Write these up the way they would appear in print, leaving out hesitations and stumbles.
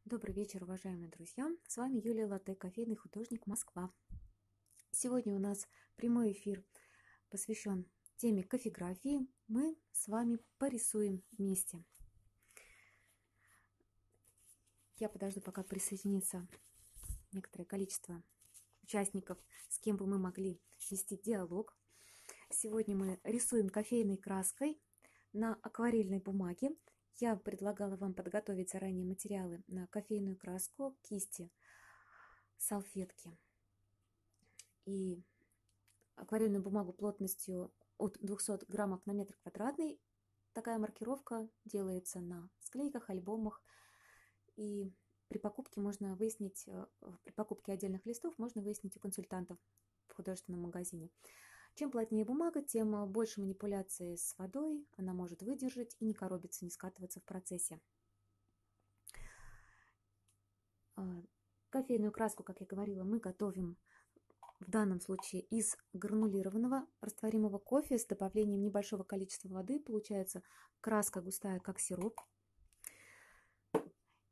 Добрый вечер, уважаемые друзья! С вами Юлия Латте, кофейный художник, Москва. Сегодня у нас прямой эфир посвящен теме кофеграфии. Мы с вами порисуем вместе. Я подожду, пока присоединится некоторое количество участников, с кем бы мы могли вести диалог. Сегодня мы рисуем кофейной краской на акварельной бумаге. Я предлагала вам подготовить заранее материалы на кофейную краску, кисти, салфетки и акварельную бумагу плотностью от 200 граммов на метр квадратный. Такая маркировка делается на склейках, альбомах. И при покупке можно выяснить, при покупке отдельных листов можно выяснить у консультантов в художественном магазине. Чем плотнее бумага, тем больше манипуляции с водой она может выдержать и не коробиться, не скатываться в процессе. Кофейную краску, как я говорила, мы готовим в данном случае из гранулированного растворимого кофе с добавлением небольшого количества воды. Получается краска густая, как сироп. Вот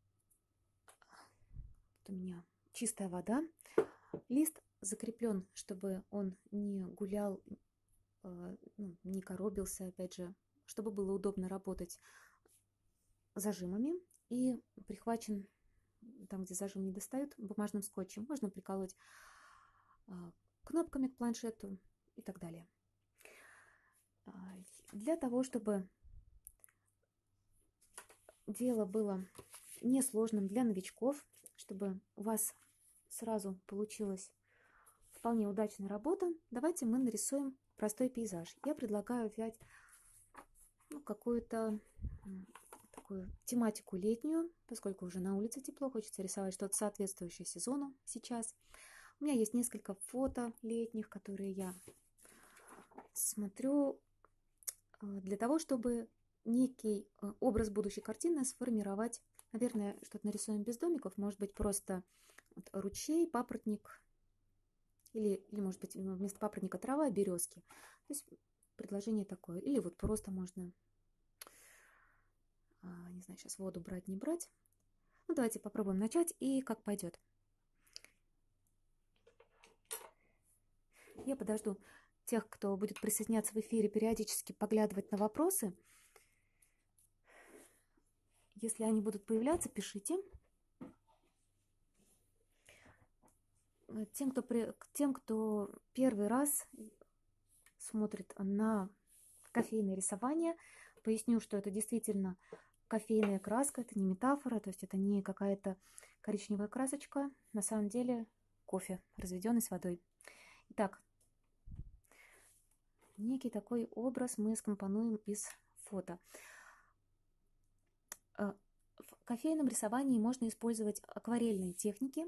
у меня чистая вода. Лист закреплен, чтобы он не гулял, не коробился, опять же, чтобы было удобно работать зажимами, и прихвачен там, где зажим не достают, бумажным скотчем. Можно приколоть кнопками к планшету и так далее. Для того, чтобы дело было несложным для новичков, чтобы у вас сразу получилась вполне удачная работа, давайте мы нарисуем простой пейзаж. Я предлагаю взять какую-то такую тематику летнюю, поскольку уже на улице тепло, хочется рисовать что-то соответствующее сезону сейчас. У меня есть несколько фото летних, которые я смотрю для того, чтобы некий образ будущей картины сформировать. Наверное, что-то нарисуем без домиков, может быть, просто ручей, папоротник, или может быть, вместо папоротника трава, березки. То есть предложение такое. Или вот просто можно, не знаю, сейчас воду брать, не брать. Ну, давайте попробуем начать и как пойдет. Я подожду тех, кто будет присоединяться в эфире, периодически поглядывать на вопросы. Если они будут появляться, пишите. Тем, кто первый раз смотрит на кофейное рисование, поясню, что это действительно кофейная краска, это не метафора, то есть это не какая-то коричневая красочка, на самом деле кофе, разведенный с водой. Итак, некий такой образ мы скомпонуем из фото. В кофейном рисовании можно использовать акварельные техники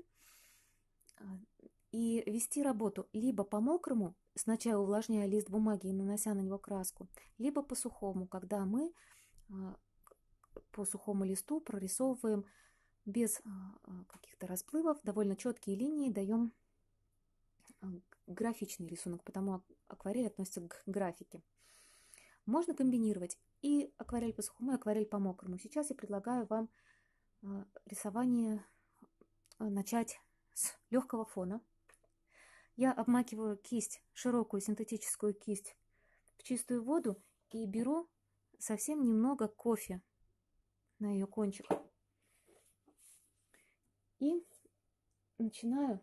и вести работу либо по мокрому, сначала увлажняя лист бумаги и нанося на него краску, либо по сухому, когда мы по сухому листу прорисовываем без каких-то расплывов, довольно четкие линии, даем графичный рисунок, потому акварель относится к графике. Можно комбинировать и акварель по сухому, и акварель по мокрому. Сейчас я предлагаю вам рисование начать с легкого фона. Я обмакиваю кисть, широкую синтетическую кисть, в чистую воду и беру совсем немного кофе на ее кончик. И начинаю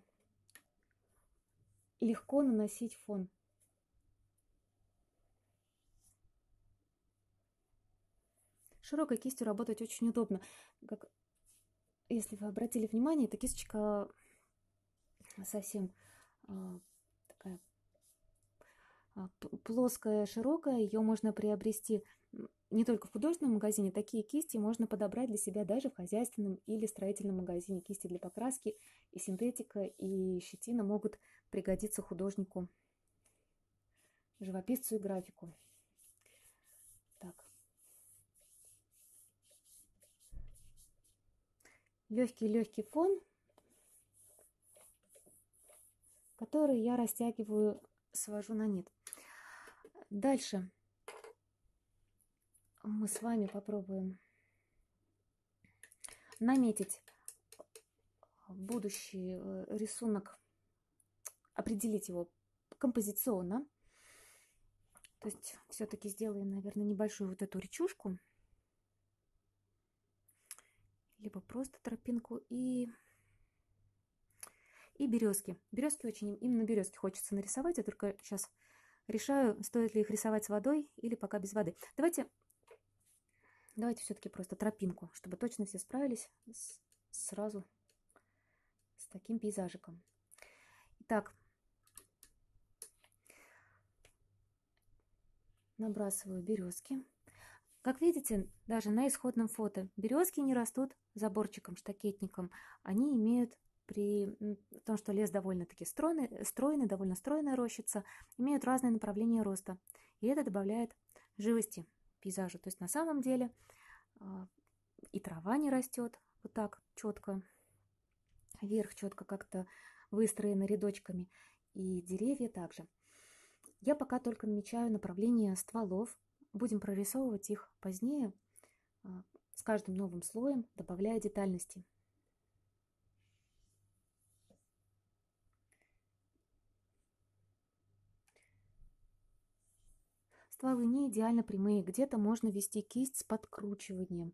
легко наносить фон. Широкой кистью работать очень удобно. Если вы обратили внимание, эта кисточка совсем такая плоская, широкая. Ее можно приобрести не только в художественном магазине. Такие кисти можно подобрать для себя даже в хозяйственном или строительном магазине. Кисти для покраски и синтетика, и щетина могут пригодиться художнику, живописцу и графику. Так. Легкий фон, который я растягиваю, свожу на нет. Дальше мы с вами попробуем наметить будущий рисунок, определить его композиционно. То есть все-таки сделаем, наверное, небольшую вот эту речушку, либо просто тропинку и березки. Березки очень, именно березки хочется нарисовать. Я только сейчас решаю, стоит ли их рисовать с водой или пока без воды. Давайте все-таки просто тропинку, чтобы точно все справились сразу с таким пейзажиком. Итак, набрасываю березки. Как видите, даже на исходном фото березки не растут заборчиком, штакетником. Они имеют, при том, что лес довольно-таки стройный, довольно стройная рощица, имеют разные направления роста. И это добавляет живости пейзажу. То есть на самом деле и трава не растет вот так четко, вверх четко как-то выстроена рядочками, и деревья также. Я пока только намечаю направление стволов. Будем прорисовывать их позднее, с каждым новым слоем, добавляя детальности. Стволы не идеально прямые, где-то можно ввести кисть с подкручиванием.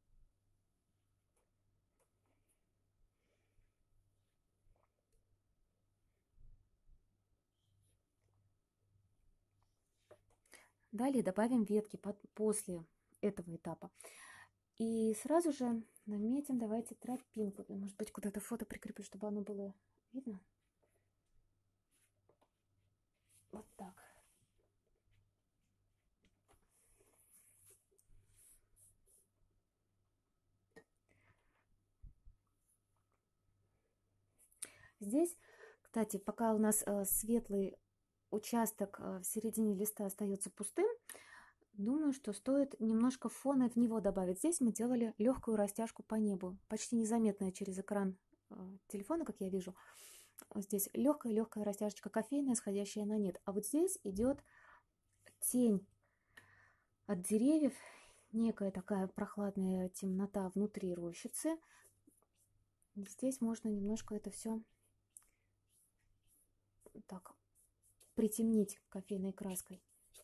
Далее добавим ветки после этого этапа. И сразу же наметим, давайте, тропинку. Может быть, куда-то фото прикреплю, чтобы оно было видно. Вот так. Здесь, кстати, пока у нас светлый участок в середине листа остается пустым, думаю, что стоит немножко фона в него добавить. Здесь мы делали легкую растяжку по небу, почти незаметная через экран телефона, как я вижу. Здесь легкая растяжечка кофейная, сходящая на нет. А вот здесь идет тень от деревьев, некая такая прохладная темнота внутри рощицы. Здесь можно немножко это все так притемнить кофейной краской.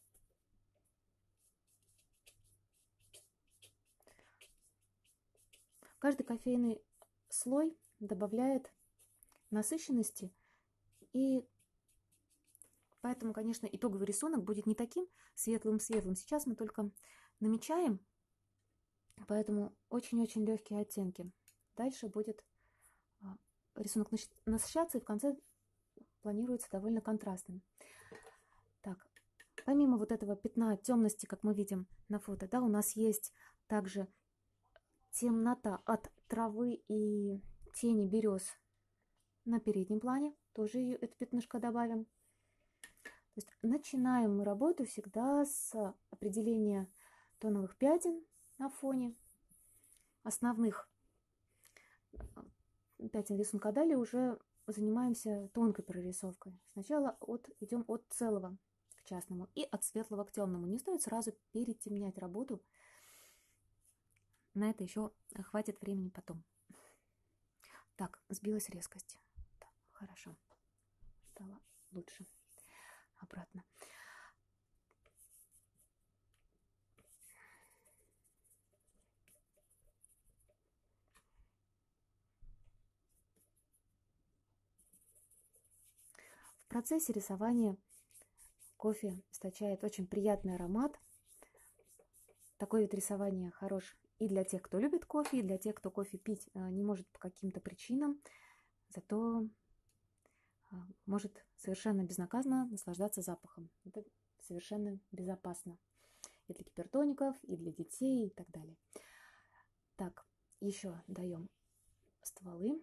Каждый кофейный слой добавляет насыщенности, и поэтому, конечно, итоговый рисунок будет не таким светлым-светлым. Сейчас мы только намечаем, поэтому очень-очень легкие оттенки. Дальше будет рисунок насыщаться, и в конце планируется довольно контрастным. Так, помимо вот этого пятна темности, как мы видим на фото, да, у нас есть также темнота от травы и тени берез на переднем плане. Тоже это пятнышко добавим. То есть начинаем мы работу всегда с определения тоновых пятен на фоне, основных пятен рисунка. Далее уже занимаемся тонкой прорисовкой. Сначала идем от целого к частному и от светлого к темному. Не стоит сразу перетемнять работу. На это еще хватит времени потом. Так, сбилась резкость. Так, хорошо. Стало лучше. Обратно. В процессе рисования кофе источает очень приятный аромат. Такой вид рисования хорош и для тех, кто любит кофе, и для тех, кто кофе пить не может по каким-то причинам, зато может совершенно безнаказанно наслаждаться запахом. Это совершенно безопасно и для гипертоников, и для детей, и так далее. Так, еще даем стволы.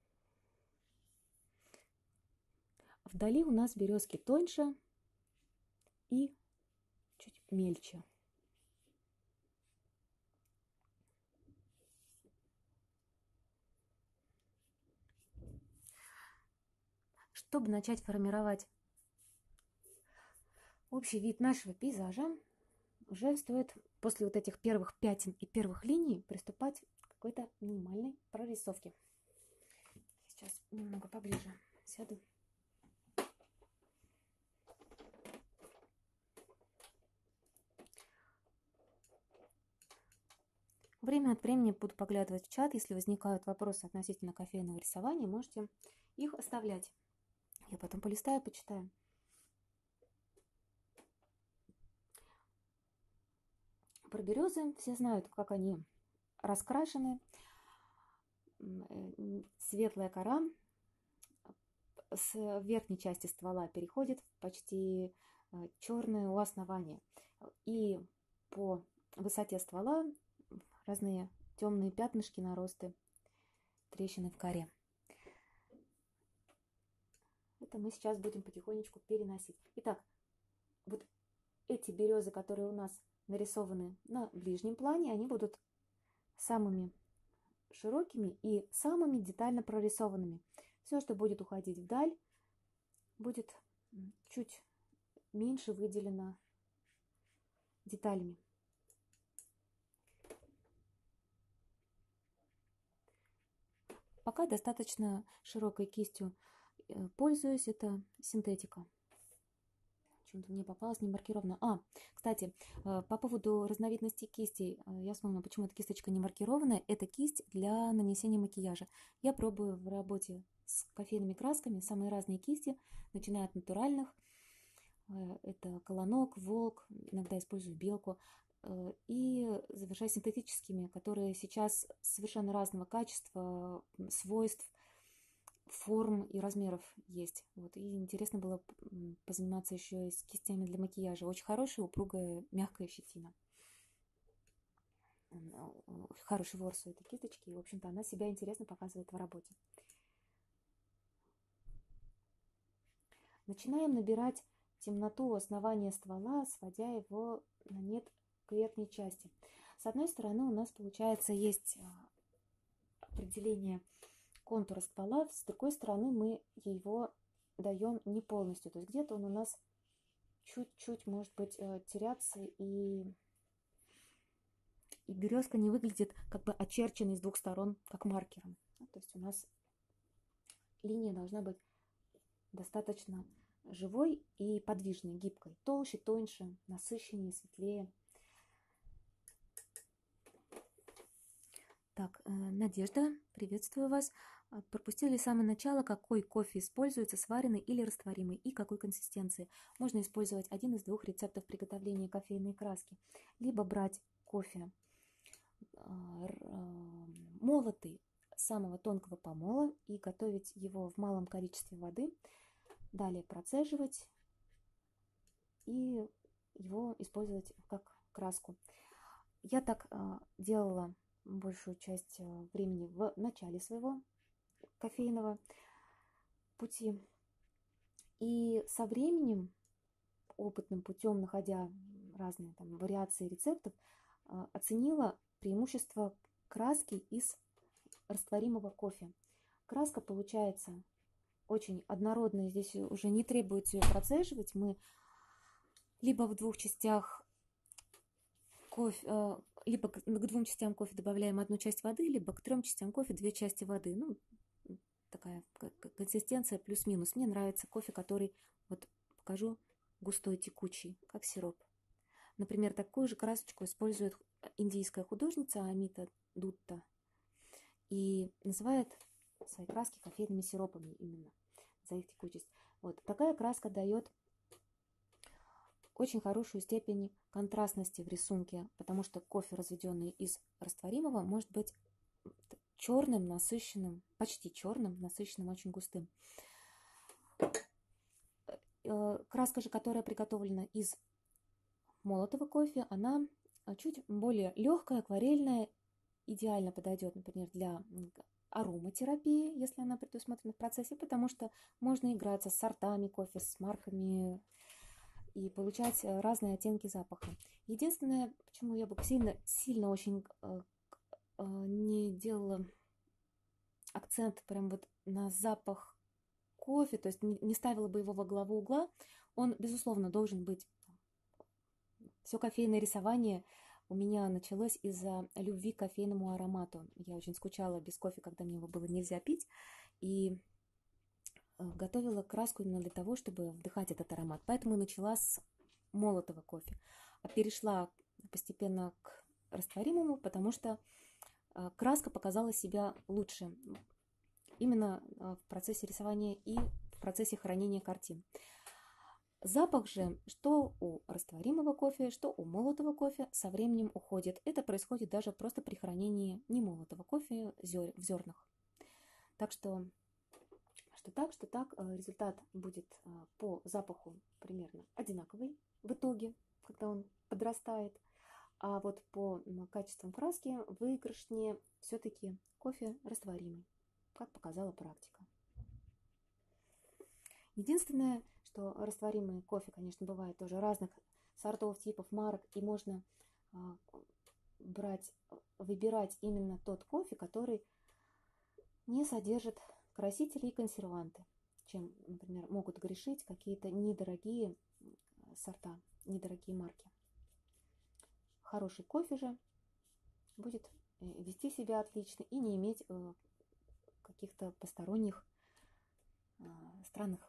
Вдали у нас березки тоньше и чуть мельче. Чтобы начать формировать общий вид нашего пейзажа, уже стоит после вот этих первых пятен и первых линий приступать к какой-то минимальной прорисовке. Сейчас немного поближе сяду. Время от времени буду поглядывать в чат. Если возникают вопросы относительно кофейного рисования, можете их оставлять. Я потом полистаю, почитаю. Про березы все знают, как они раскрашены. Светлая кора с верхней части ствола переходит в почти черное у основания. И по высоте ствола разные темные пятнышки, наросты, трещины в коре. Это мы сейчас будем потихонечку переносить. Итак, вот эти березы, которые у нас нарисованы на ближнем плане, они будут самыми широкими и самыми детально прорисованными. Все, что будет уходить вдаль, будет чуть меньше выделено деталями. Пока достаточно широкой кистью пользуюсь, это синтетика. Почему-то мне попалась не маркирована. Кстати, по поводу разновидностей кистей, я вспомнила, почему эта кисточка не маркированная. Это кисть для нанесения макияжа. Я пробую в работе с кофейными красками самые разные кисти, начиная от натуральных. Это колонок, волк, иногда использую белку. И завершая синтетическими, которые сейчас совершенно разного качества, свойств, форм и размеров есть. Вот. И интересно было позаниматься еще и с кистями для макияжа. Очень хорошая, упругая, мягкая щетина. Хороший ворс у этой кисточки. И, в общем-то, она себя интересно показывает в работе. Начинаем набирать темноту у основания ствола, сводя его на нет к верхней части. С одной стороны у нас, получается, есть определение контура ствола, с другой стороны мы его даем не полностью. То есть где-то он у нас чуть-чуть, может быть, теряться, и березка не выглядит как бы очерченной с двух сторон, как маркером. То есть у нас линия должна быть достаточно живой и подвижной, гибкой. Толще, тоньше, насыщеннее, светлее. Так, Надежда, приветствую вас. Пропустили с самого начала, какой кофе используется, сваренный или растворимый, и какой консистенции. Можно использовать один из двух рецептов приготовления кофейной краски. Либо брать кофе молотый, самого тонкого помола, и готовить его в малом количестве воды. Далее процеживать и его использовать как краску. Я так делала большую часть времени в начале своего кофейного пути. И со временем, опытным путем, находя разные там вариации рецептов, оценила преимущество краски из растворимого кофе. Краска получается очень однородная, здесь уже не требуется ее процеживать. Мы либо в двух частях кофе, либо к двум частям кофе добавляем одну часть воды, либо к 3 частям кофе 2 части воды. Ну, такая консистенция плюс-минус. Мне нравится кофе, который, вот покажу, густой, текучий, как сироп. Например, такую же красочку использует индийская художница Амита Дутта и называет свои краски кофейными сиропами именно за их текучесть. Вот такая краска дает очень хорошую степень контрастности в рисунке, потому что кофе, разведенный из растворимого, может быть черным, насыщенным, почти черным, насыщенным, очень густым. Краска же, которая приготовлена из молотого кофе, она чуть более легкая, акварельная, идеально подойдет, например, для ароматерапии, если она предусмотрена в процессе, потому что можно играться с сортами кофе, с марками и получать разные оттенки запаха. Единственное, почему я бы сильно очень не делала акцент прям вот на запах кофе, то есть не ставила бы его во главу угла, он, безусловно, должен быть. Все кофейное рисование у меня началось из-за любви к кофейному аромату. Я очень скучала без кофе, когда мне его было нельзя пить, и готовила краску именно для того, чтобы вдыхать этот аромат. Поэтому начала с молотого кофе, а перешла постепенно к растворимому, потому что краска показала себя лучше именно в процессе рисования и в процессе хранения картин. Запах же, что у растворимого кофе, что у молотого кофе, со временем уходит. Это происходит даже просто при хранении немолотого кофе в зернах. Так что так, результат будет по запаху примерно одинаковый в итоге, когда он подрастает. А вот по качествам краски выигрышнее все-таки кофе растворимый, как показала практика. Единственное, что растворимый кофе, конечно, бывает тоже разных сортов, типов, марок, и можно выбирать именно тот кофе, который не содержит красители и консерванты, чем, например, могут грешить какие-то недорогие сорта, недорогие марки. Хороший кофе же будет вести себя отлично и не иметь каких-то посторонних странных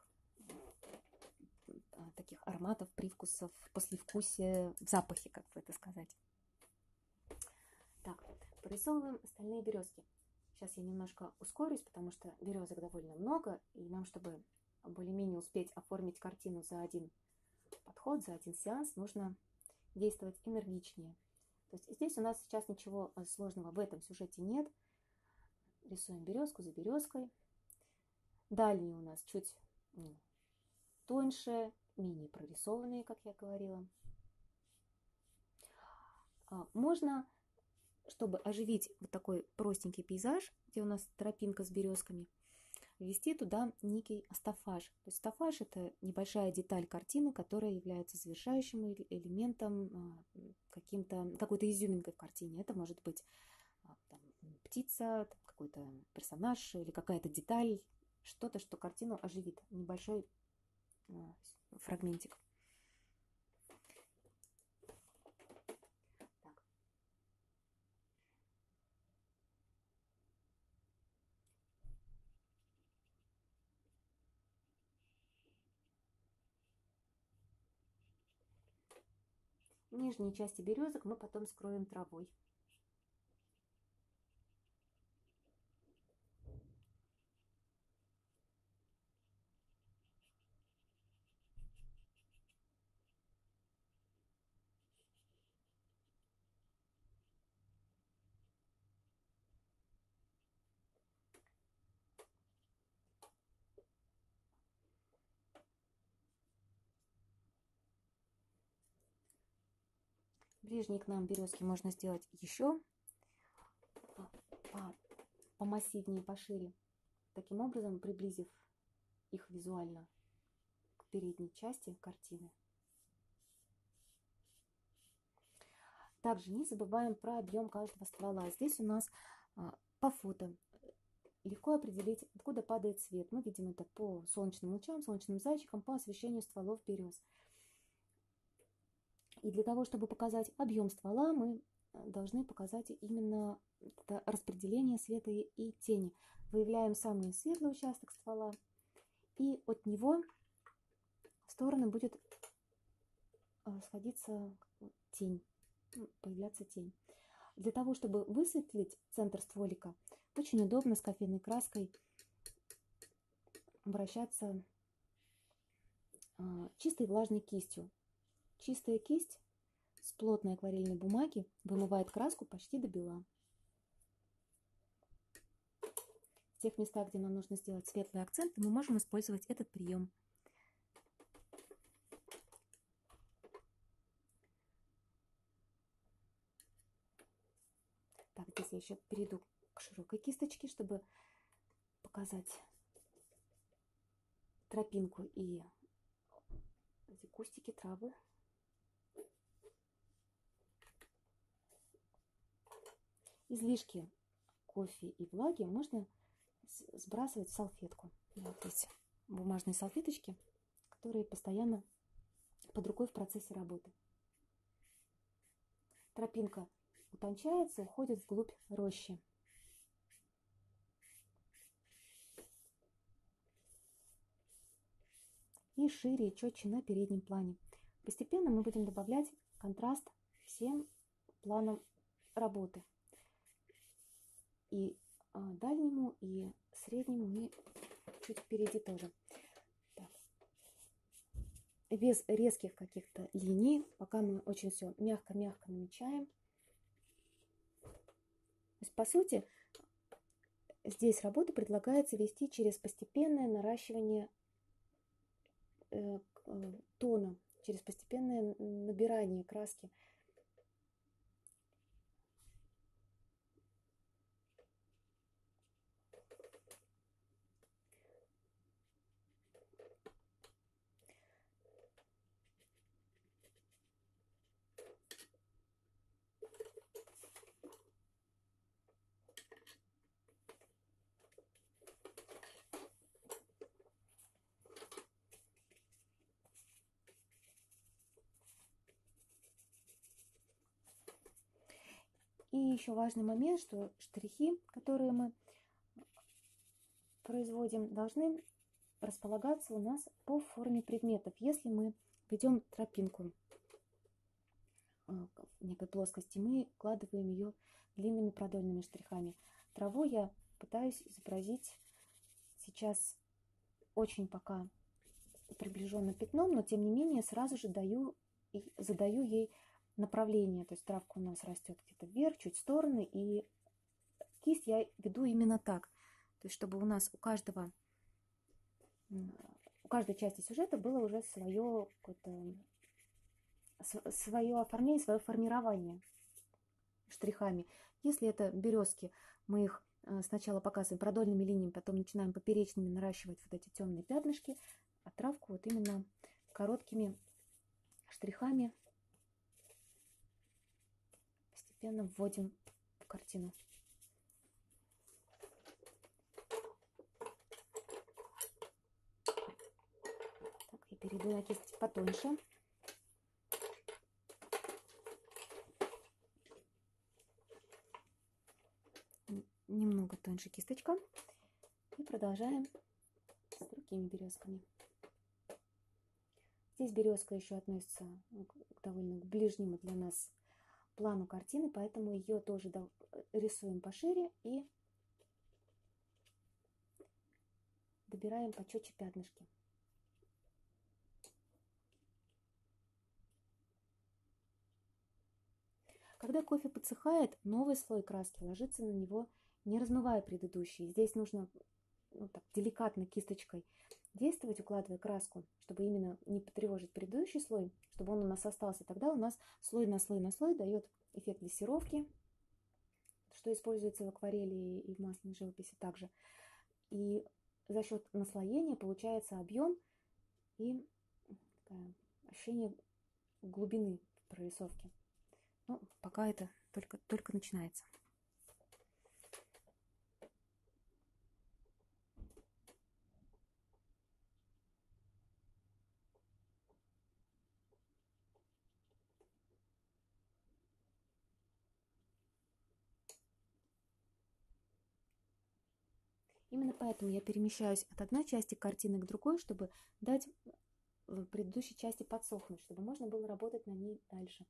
таких ароматов, привкусов, послевкусия, в запахе, как бы это сказать. Так, прорисовываем остальные березки. Сейчас я немножко ускорюсь, потому что березок довольно много, и нам, чтобы более-менее успеть оформить картину за один подход, за один сеанс, нужно действовать энергичнее. То есть здесь у нас сейчас ничего сложного в этом сюжете нет. Рисуем березку за березкой. Дальние у нас чуть тоньше, менее прорисованные, как я говорила. Можно, чтобы оживить вот такой простенький пейзаж, где у нас тропинка с березками, ввести туда некий стаффаж. То есть стаффаж — это небольшая деталь картины, которая является завершающим элементом, какой-то изюминкой в картине. Это может быть птица, какой-то персонаж или какая-то деталь, что-то, что картину оживит. Небольшой фрагментик. Так. Нижние части березок мы потом скроем травой. Ближние к нам березки можно сделать еще помассивнее, пошире. Таким образом, приблизив их визуально к передней части картины. Также не забываем про объем каждого ствола. Здесь у нас по фото легко определить, откуда падает свет. Мы видим это по солнечным лучам, солнечным зайчикам, по освещению стволов берез. И для того, чтобы показать объем ствола, мы должны показать именно это распределение света и тени. Выявляем самый светлый участок ствола, и от него в стороны будет сходиться тень, появляться тень. Для того, чтобы высветлить центр стволика, очень удобно с кофейной краской обращаться чистой влажной кистью. Чистая кисть с плотной акварельной бумаги вымывает краску почти до бела. В тех местах, где нам нужно сделать светлый акцент, мы можем использовать этот прием. Так, здесь я еще перейду к широкой кисточке, чтобы показать тропинку и эти кустики, травы. Излишки кофе и влаги можно сбрасывать в салфетку. Вот здесь бумажные салфеточки, которые постоянно под рукой в процессе работы. тропинка утончается, уходит вглубь рощи. И шире, и четче на переднем плане. Постепенно мы будем добавлять контраст всем планам работы. И дальнему, и среднему, и чуть впереди тоже. Так. Без резких каких-то линий, пока мы очень все мягко-мягко намечаем. То есть, по сути, здесь работу предлагается вести через постепенное наращивание тона, через постепенное набирание краски. И еще важный момент, что штрихи, которые мы производим, должны располагаться у нас по форме предметов. Если мы ведем тропинку в некой плоскости, мы укладываем ее длинными продольными штрихами. Траву я пытаюсь изобразить сейчас очень пока приближенно пятном, но тем не менее сразу же задаю ей направление. То есть травка у нас растет где-то вверх, чуть в стороны, и кисть я веду именно так. То есть чтобы у нас у каждой части сюжета было уже свое оформление, свое формирование штрихами. Если это березки, мы их сначала показываем продольными линиями, потом начинаем поперечными наращивать вот эти темные пятнышки, а травку вот именно короткими штрихами постепенно вводим в картину. Так, я перейду на кисть потоньше. Немного тоньше кисточка. И продолжаем с другими березками. Здесь березка еще относится к довольно ближнему для нас плану картины, поэтому ее тоже рисуем пошире и добираем почетче пятнышки. Когда кофе подсыхает, новый слой краски ложится на него, не размывая предыдущий. Здесь нужно так деликатно кисточкой действовать, укладывая краску, чтобы именно не потревожить предыдущий слой, чтобы он у нас остался. Тогда у нас слой на слой на слой дает эффект глиссировки, что используется в акварели и в масляной живописи также. И за счет наслоения получается объем и ощущение глубины в прорисовке. Но пока это только начинается. Именно поэтому я перемещаюсь от одной части картины к другой, чтобы дать предыдущей части подсохнуть, чтобы можно было работать на ней дальше.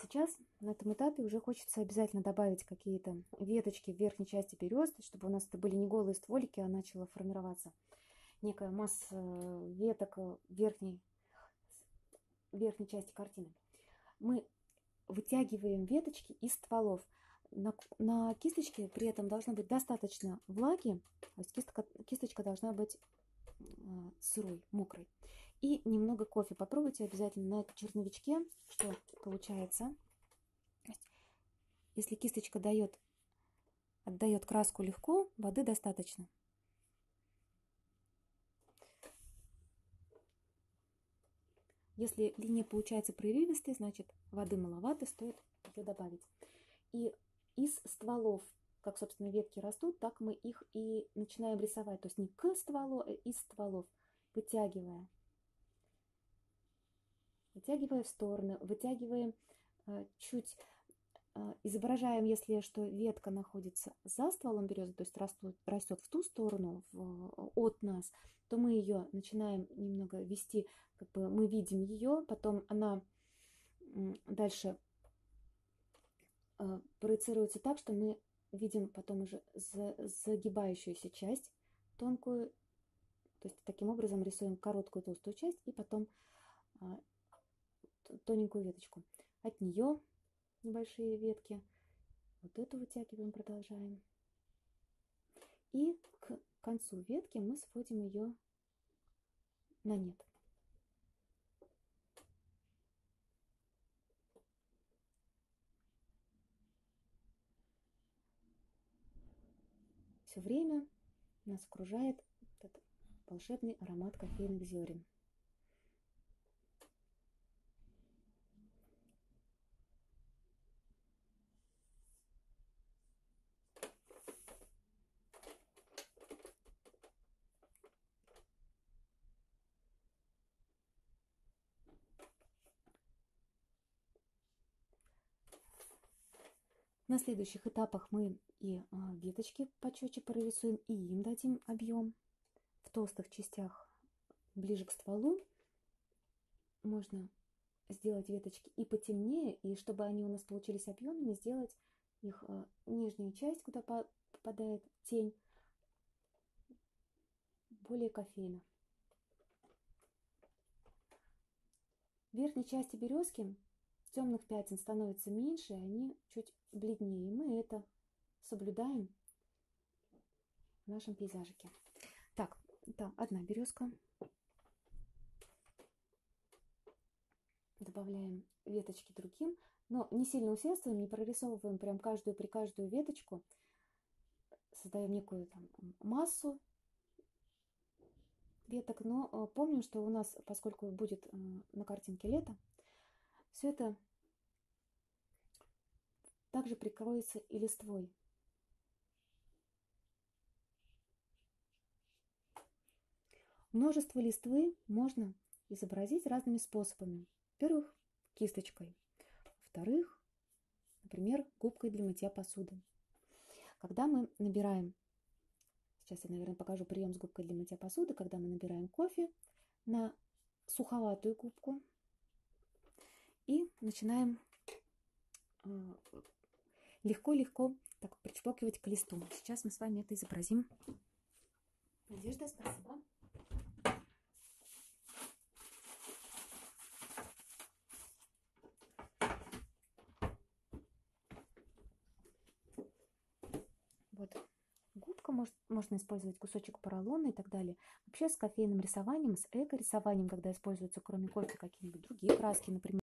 сейчас на этом этапе уже хочется обязательно добавить какие-то веточки в верхней части березы, чтобы у нас это были не голые стволики, а начала формироваться некая масса веток в верхней части картины. Мы вытягиваем веточки из стволов. На кисточке при этом должно быть достаточно влаги, то есть кисточка должна быть сырой, мокрой. И немного кофе. Попробуйте обязательно на черновичке, что получается. Если кисточка отдает краску легко, воды достаточно. Если линия получается прерывистой, значит воды маловато, стоит ее добавить. И из стволов, как, собственно, ветки растут, так мы их и начинаем рисовать. То есть не к стволу, а из стволов, вытягивая в стороны, вытягиваем чуть, изображаем, если что ветка находится за стволом березы, то есть растет в ту сторону от нас, то мы ее начинаем немного вести, как бы мы видим ее, потом она дальше проецируется так, что мы видим потом уже загибающуюся часть тонкую, то есть таким образом рисуем короткую толстую часть и потом тоненькую веточку. От нее небольшие ветки. Вот эту вытягиваем, продолжаем. И к концу ветки мы сводим ее на нет. Все время нас окружает этот волшебный аромат кофейных зерен. На следующих этапах мы и веточки почетче прорисуем, и им дадим объем. В толстых частях ближе к стволу можно сделать веточки и потемнее, и чтобы они у нас получились объемными, сделать их нижнюю часть, куда попадает тень, более кофейно. В верхней части березки темных пятен становится меньше, и они чуть бледнее. Мы это соблюдаем в нашем пейзажике. Так, это одна березка. Добавляем веточки другим, но не сильно усердствуем, не прорисовываем прям при каждую веточку. Создаем некую там массу веток, но помним, что у нас, поскольку будет на картинке лето, все это также прикроется и листвой. Множество листвы можно изобразить разными способами. Во-первых, кисточкой. Во-вторых, например, губкой для мытья посуды. Когда мы набираем, сейчас я, наверное, покажу прием с губкой для мытья посуды, когда мы набираем кофе на суховатую губку и начинаем легко-легко так причпокивать к листу. Сейчас мы с вами это изобразим. Надежда, спасибо. Вот губка, можно использовать кусочек поролона и так далее. Вообще с кофейным рисованием, с эко-рисованием, когда используются кроме кофе какие-нибудь другие краски, например,